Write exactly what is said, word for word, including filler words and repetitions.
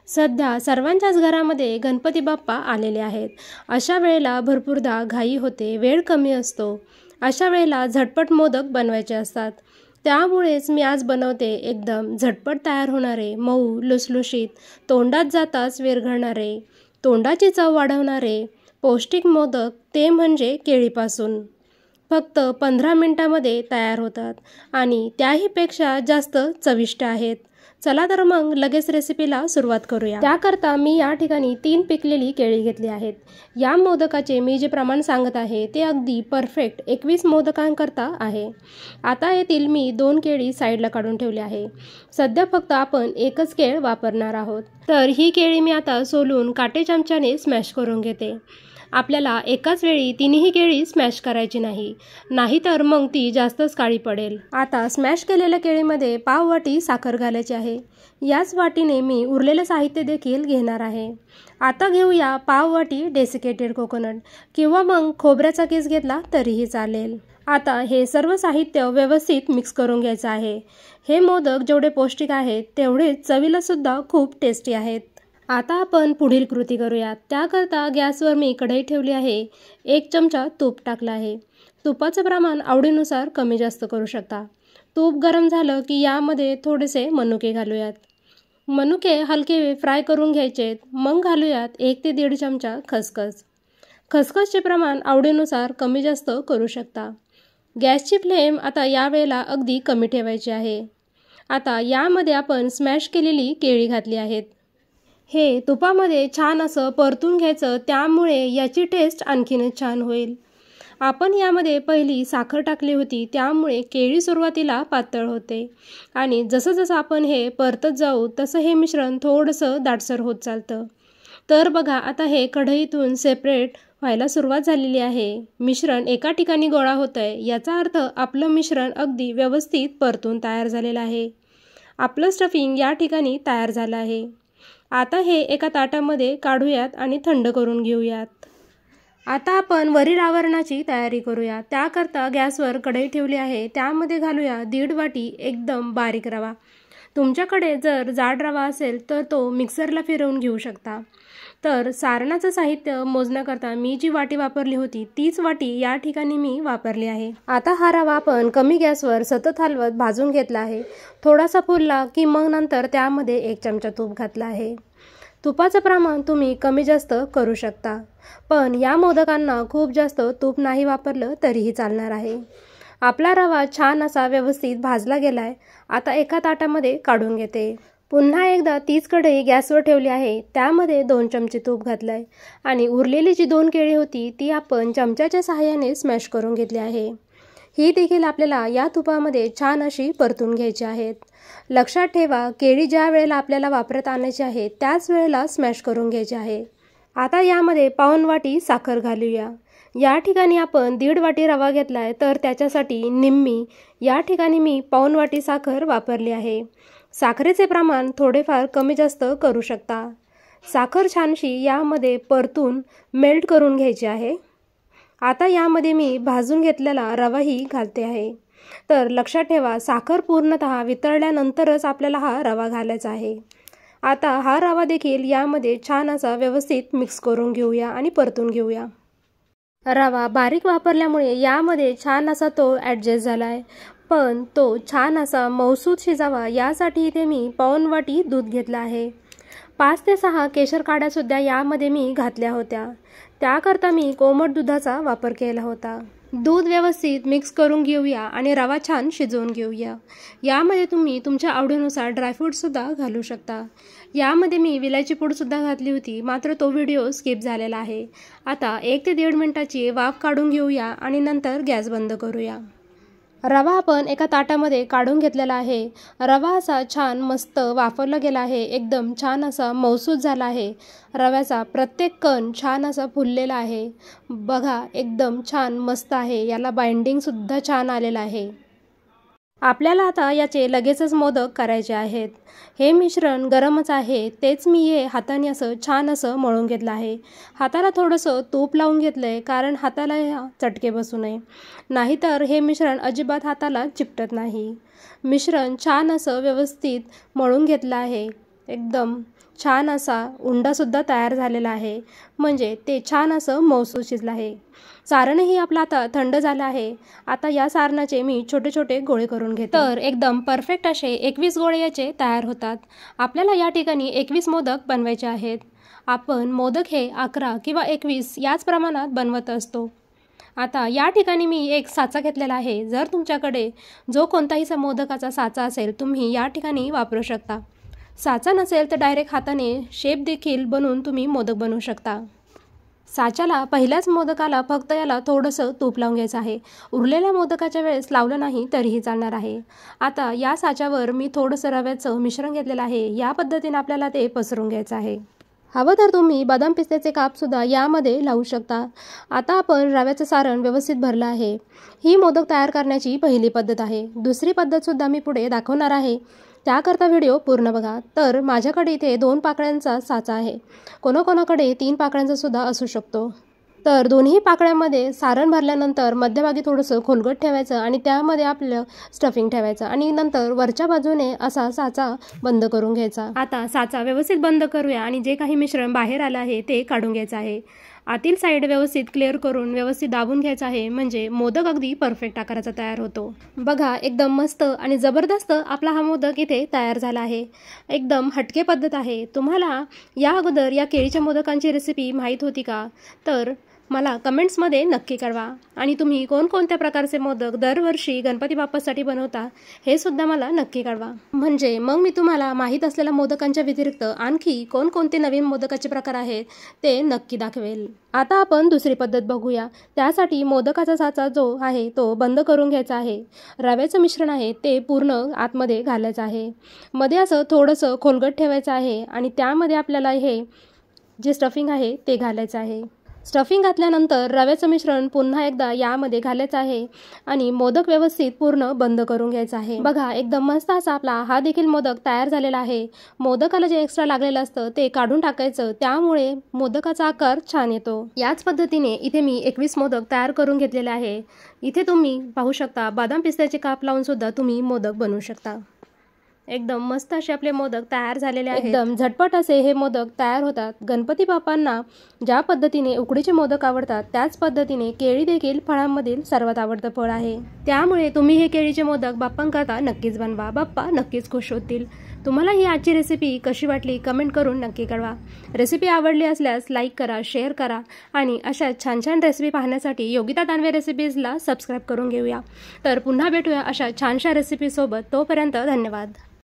सध्या सर्वांच्याच घरामध्ये गणपती बाप्पा आलेले आहेत. अशा वेळेला भरपूरदा घाई होते, वेळ कमी असतो. अशा वेळेला झटपट मोदक बनवायचे असतात. त्यामुळेच मी आज बनवते एकदम झटपट तयार होणारे, मऊ, लुसलुशीत, तोंडात जाताच विरघळणारे, तोंडाची चव वाढवणारे पौष्टिक मोदक, ते म्हणजे केळीपासून. फक्त पंधरा मिनिटांमध्ये तयार होतात आणि त्याहीपेक्षा जास्त चविष्ट आहेत. चला तर मग लगेच रेसिपीला सुरुवात करूया. त्याकरता मी या ठिकाणी तीन पिकलेली केळी घेतली आहेत. या मोदकाचे मी जे प्रमाण सांगत आहे ते अगदी परफेक्ट एकवीस मोदकांकरता आहे. आता येथील मी दोन केळी साईडला काढून ठेवली आहे. सध्या फक्त आपण एकच केळ वापरणार आहोत. तर ही केळी मी आता सोलून काटे चमच्याने स्मॅश करून घेते. आपल्याला एकाच वेळी तिन्ही केळी स्मॅश करायची नाही, नाहीतर मग ती जास्तच काळी पडेल. आता स्मॅश केलेल्या केळीमध्ये पाव वाटी साखर घालायची आहे. याच वाटीने मी उरलेले साहित्य देखील घेणार आहे. आता घेऊया पाव वाटी डेसिकेटेड कोकोनट किंवा मग खोबऱ्याचा किस घेतला तरीही चालेल. आता हे सर्व साहित्य व्यवस्थित मिक्स करून घ्यायचं आहे. हे मोदक जेवढे पौष्टिक आहेत तेवढेच चवीला सुद्धा खूप टेस्टी आहेत. आता आपण पुढील कृती करूया. त्याकरता गॅसवर मी कढई ठेवली आहे. एक चमचा तूप टाकला आहे. तुपाचं प्रमाण आवडीनुसार कमी जास्त करू शकता. तूप गरम झालं की यामध्ये थोडेसे मनुके घालूयात. मनुके हलके फ्राय करून घ्यायचेत. मग घालूयात एक ते दीड चमचा खसखस. खसखसचे प्रमाण आवडीनुसार कमी जास्त करू शकता. गॅसची फ्लेम आता यावेळेला अगदी कमी ठेवायची आहे. आता यामध्ये आपण स्मॅश केलेली केळी घातली आहेत. हे तुपामध्ये छान असं परतून घ्यायचं, त्यामुळे याची टेस्ट आणखीनच छान होईल. आपण यामध्ये पहिली साखर टाकली होती, त्यामुळे केळी सुरुवातीला पातळ होते आणि जसं जसं आपण हे परतत जाऊ तसं हे मिश्रण थोडंसं दाटसर होत चालतं. तर बघा, आता हे कढईतून सेपरेट व्हायला सुरुवात झालेली आहे. मिश्रण एका ठिकाणी गोळा होतं आहे, याचा अर्थ आपलं मिश्रण अगदी व्यवस्थित परतून तयार झालेलं आहे. आपलं स्टफिंग या ठिकाणी तयार झालं आहे. आता हे एका ताटामध्ये काढूयात आणि थंड करून घेऊयात. आता आपण वरील आवरणाची तयारी करूया. त्याकरता गॅसवर कढई ठेवली आहे. त्यामध्ये घालूया दीड वाटी एकदम बारीक रवा. तुमच्याकडे जर जाड रवा असेल तर तो मिक्सरला फिरवून घेऊ शकता. तर सारणाचं साहित्य मोजण्याकरता मी जी वाटी वापरली होती तीच वाटी या ठिकाणी मी वापरली आहे. आता हा रवा आपण कमी गॅसवर सतत हलवत भाजून घेतला आहे. थोडासा फुलला की मग नंतर त्यामध्ये एक चमचा तूप घातला आहे. तुपाचं प्रमाण तुम्ही कमी जास्त करू शकता, पण या मोदकांना खूप जास्त तूप नाही वापरलं तरीही चालणार आहे. आपला रवा छान असा व्यवस्थित भाजला गेलाय. आता एका ताटामध्ये काढून घेते. पुन्हा एकदा तीच कढई गॅसवर ठेवली आहे. त्यामध्ये दोन चमचे तूप घातलंय आणि उरलेली जी दोन केळी होती ती आपण चमच्याच्या सहाय्याने स्मॅश करून घेतली आहे. ही देखील आपल्याला या तुपामध्ये छान अशी परतून घ्यायची आहेत. लक्षात ठेवा, केळी ज्या वेळेला आपल्याला वापरत आणायची आहे त्याच वेळेला स्मॅश करून घ्यायची आहे. आता यामध्ये पाऊण वाटी साखर घालूया. या ठिकाणी आपण दीड वाटी रवा घेतला आहे, तर त्याच्यासाठी निम्मी या ठिकाणी मी पाऊण वाटी साखर वापरली आहे. साखरेचे प्रमाण थोडेफार कमी जास्त करू शकता. साखर छानशी यामध्ये परतून मेल्ट करून घ्यायची आहे. आता यामध्ये मी भाजून घेतलेला रवाही घालते आहे. तर लक्षात ठेवा, साखर पूर्णतः वितळल्यानंतरच आपल्याला हा रवा घालायचा आहे. आता हा रवा देखील यामध्ये छान असा व्यवस्थित मिक्स करून घेऊया आणि परतून घेऊया. रवा बारीक वापरल्यामुळे यामध्ये छान असा तो ॲडजस्ट झाला आहे, पण तो छान असा मऊसूत शिजावा यासाठी इथे मी पाऊण वाटी दूध घेतलं आहे. पाच ते सहा केशर काड्यासुद्धा यामध्ये मी घातल्या होत्या. त्याकरता मी कोमट दुधाचा वापर केला होता. दूध व्यवस्थित मिक्स करून घेऊया आणि रवा छान शिजवून घेऊया. यामध्ये तुम्ही तुमच्या आवडीनुसार ड्रायफ्रूटसुद्धा घालू शकता. यामध्ये मी विलायची पूडसुद्धा घातली होती, मात्र तो व्हिडिओ स्किप झालेला आहे. आता एक ते दीड मिनिटाची वाफ काढून घेऊया आणि नंतर गॅस बंद करूया. रवा आपण एका ताटामध्ये काढून घेतलेला आहे. रवा असा छान मस्त वाफरला गेला आहे. एकदम छान असा मऊसूत झाला आहे. रव्याचा प्रत्येक कण छान असा फुललेला आहे. बघा, एकदम छान मस्त आहे. याला बाइंडिंगसुद्धा छान आलेलं आहे. आपल्याला आता याचे लगेचच मोदक करायचे आहेत. हे मिश्रण गरमच आहे, तेच मी हे हाताने असं छान असं मळून घेतलं आहे. हाताला थोडंसं तूप लावून घेतलं आहे, कारण हाताला चटके बसू नये, नाहीतर हे मिश्रण अजिबात हाताला चिकटत नाही. मिश्रण छान असं व्यवस्थित मळून घेतलं आहे. एकदम छान असा उंडासुद्धा तयार झालेला आहे, म्हणजे ते छान असं मऊसूत शिजलं आहे। सारणही आपलं आता थंड झालं आहे। आता या सारणाचे मी छोटे छोटे गोळे करून घेते। तर एकदम परफेक्ट असे एकवीस गोळे याचे तयार होतात। आपल्याला या ठिकाणी एकवीस मोदक बनवायचे आहेत। आपण मोदक हे अकरा किंवा एकवीस याच प्रमाणात बनवत असतो। आता या ठिकाणी मी एक साचा घेतलेला आहे। जर तुमच्याकडे जो कोणताही मोदकाचा साचा असेल तुम्ही या ठिकाणी वापरू शकता। साचा नसेल तर डायरेक्ट हाताने शेप देखील बनवून तुम्ही मोदक बनवू शकता। साच्याला पहिल्याच मोदकाला फक्त याला थोडंसं तूप लावून घ्यायचं आहे। उरलेल्या मोदकाच्या वेळेस लावलं नाही तरीही चालणार आहे। आता या साच्यावर मी थोडंसं रव्याचं मिश्रण घेतलेलं आहे। या पद्धतीने आपल्याला ते पसरून घ्यायचं आहे। हवं तर तुम्ही बदाम पिस्त्याचे कापसुद्धा यामध्ये लावू शकता। आता आपण रव्याचं सारण व्यवस्थित भरलं आहे। ही मोदक तयार करण्याची पहिली पद्धत आहे। दुसरी पद्धतसुद्धा मी पुढे दाखवणार आहे, त्याकरता व्हिडिओ पूर्ण बघा। तर माझ्याकडे इथे दोन पाकळ्यांचा साचा आहे, कोणाकोणाकडे तीन पाकळ्यांचा सुद्धा असू शकतो। तर दोन्ही पाकळ्यांमध्ये सारण भरल्यानंतर मध्यभागी थोडंसं खोलगट ठेवायचं आणि त्यामध्ये आपलं स्टफिंग ठेवायचं आणि नंतर वरच्या बाजूने असा साचा बंद करून घ्यायचा। आता साचा व्यवस्थित बंद करूया आणि जे काही मिश्रण बाहेर आलं आहे ते काढून घ्यायचं आहे। आतील साईड व्यवस्थित क्लिअर करून व्यवस्थित दाबून घ्यायचं आहे, म्हणजे मोदक अगदी परफेक्ट आकाराचा तयार होतो। बघा एकदम मस्त आणि जबरदस्त आपला हा मोदक इथे तयार झाला आहे। एकदम हटके पद्धत आहे। तुम्हाला या अगोदर या केळीच्या मोदकांची रेसिपी माहीत होती का? तर मला कमेंट्समध्ये नक्की कळवा आणि तुम्ही कोणकोणत्या प्रकारचे मोदक दरवर्षी गणपती बाप्पासाठी बनवता हे सुद्धा मला नक्की कळवा, म्हणजे मग मी तुम्हाला माहीत असलेल्या मोदकांच्या व्यतिरिक्त आणखी कोणकोणते नवीन मोदकाचे प्रकार आहेत ते नक्की दाखवेल। आता आपण दुसरी पद्धत बघूया। त्यासाठी मोदकाचा साचा जो आहे तो बंद करून घ्यायचा आहे। रव्याचं मिश्रण आहे ते पूर्ण आतमध्ये घालायचं आहे। मध्ये असं थोडंसं खोलगट ठेवायचं आहे आणि त्यामध्ये आपल्याला हे जे स्टफिंग आहे ते घालायचं आहे। स्टफिंग घातल्यानंतर रव्याचं मिश्रण पुन्हा एकदा यामध्ये घालायचं आहे आणि मोदक व्यवस्थित पूर्ण बंद करून घ्यायचं आहे। बघा एकदम मस्त असा आपला हा देखील मोदक तयार झालेला आहे। मोदकाला जे एक्स्ट्रा लागलेलं असतं ते काढून टाकायचं, त्यामुळे मोदकाचा आकार छान येतो। याच पद्धतीने इथे मी एकवीस मोदक तयार करून घेतलेले आहे। इथे तुम्ही पाहू शकता बदाम पिस्त्याचे काप लावून सुद्धा तुम्ही मोदक बनवू शकता। एकदम मस्त असे आपले मोदक तयार झालेले आहेत। एकदम झटपट असे हे मोदक तयार होतात। गणपती बाप्पांना ज्या पद्धतीने उकडीचे मोदक आवडतात त्याच पद्धतीने केळी देखील फळांमधील सर्वात आवडतं फळ आहे। त्यामुळे तुम्ही हे केळीचे मोदक बाप्पांकरता नक्कीच बनवा, बाप्पा नक्कीच खुश होतील। तुम्हाला ही आजची रेसिपी कशी वाटली कमेंट करून नक्की कळवा। रेसिपी आवडली असल्यास लाईक करा, शेअर करा आणि अशा छान छान रेसिपी पाहण्यासाठी योगिता दानवे रेसिपीजला सबस्क्राईब करून घेऊया। तर पुन्हा भेटूया अशा छानशा रेसिपीसोबत, तोपर्यंत धन्यवाद।